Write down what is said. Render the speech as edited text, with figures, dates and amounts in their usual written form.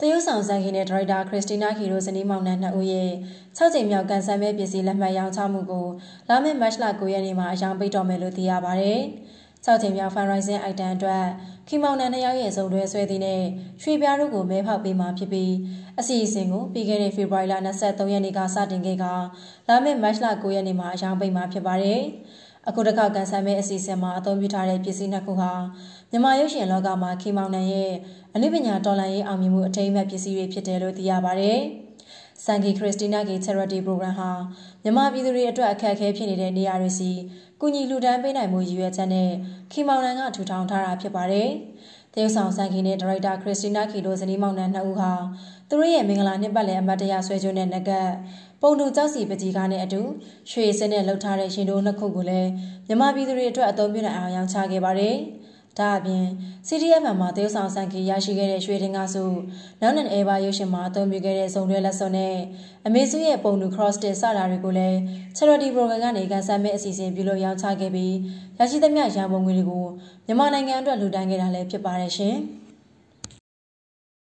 တရုတ်ဆောင်ဆိုင်ခင်းနဲ့ဒါရိုက်တာခရစ်စတီနာခီရိုဇနီးမောင်နှံ2ဦးရဲ့6ကြိမ်မြောက်ကန်ဆယ်မဲ့ပစ္စည်းလက်မှတ်ရောင်းချမှုကိုလာမယ့်မတ်လ9ရက်နေ့မှာအရောင်းပိတ်တော်မယ်လို့သိရပါတယ်။6ကြိမ်မြောက် fundraising item အတွက်ခီမောင်နှံ2ယောက်ရဲ့စုံတွဲဆွဲသည်နဲ့ရွှေပြားတို့ကိုမဲဖောက်ပေးမှာဖြစ်ပြီးအစီအစဉ်ကိုပြီးခဲ့တဲ့ဖေဖော်ဝါရီလ23ရက်နေ့ကစတင်ခဲ့ကလာမယ့်မတ်လ9ရက်နေ့မှာအရောင်းပိတ်မှာဖြစ်ပါတယ်။အခုတစ်ခါကန်ဆယ်မဲ့အစီအစဉ်မှာအသုံးပြုထားတဲ့ပစ္စည်းနှစ်ခုဟာမြန်မာရုပ်ရှင်လောကမှာခီမောင်နှံရဲ့အနုပညာတော်လှန်ရေးအောင်မြင်မှုအထိမ်းအမှတ်ပစ္စည်းတွေဖြစ်တယ်လို့သိရပါတယ်။ဆန်ကီခရစ်စတီနာကီ charity program ဟာမြန်မာပြည်သူတွေအတွက်အခက်အခဲဖြစ်နေတဲ့နေရာတွေစီကူညီလှူဒန်းပေးနိုင်မှုရည်ရွယ်ချက်နဲ့ခီမောင်နှံကထူထောင်ထားတာဖြစ်ပါတယ်။တရုတ်ဆောင်ဆန်ကီနဲ့ဒါရိုက်တာခရစ်စတီနာကီတို့ဇနီးမောင်နှံ2ဦးဟာသူတို့ရဲ့မင်္ဂလာနှစ်ပတ်လည်အမတ်တရဆွဲကြိုးနဲ့နဂတ်ပုံတူကြောက်စီပကြီးကားနဲ့အတူရွှေစင်းနဲ့လှုပ်ထားတဲ့ရှင်တို့နှစ်ခုကိုလည်းမြန်မာပြည်သူတွေအတွက်အသုံးပြုနိုင်အောင်ရောင်းချခဲ့ပါတယ်။ဒါအပြင် CDF မှာတရုတ်ဆောင်ဆန်ကီရရှိခဲ့တဲ့ရွှေတင်ကားစုနောက်နဲ့အေဘာရုပ်ရှင်မှာအသုံးပြုခဲ့တဲ့ဇုံတွဲလက်စွပ်နဲ့အမေစုရဲ့ပုံတူ cross stitch စတာတွေကိုလည်း charity program ကနေကန်ဆယ်မဲ့အစီအစဉ်ပြုလုပ်ရောင်းချခဲ့ပြီးရရှိသမျှရန်ပုံငွေတွေကိုမြန်မာနိုင်ငံအတွက်လှူဒါန်းခဲ့တာလည်းဖြစ်ပါတယ်ရှင်။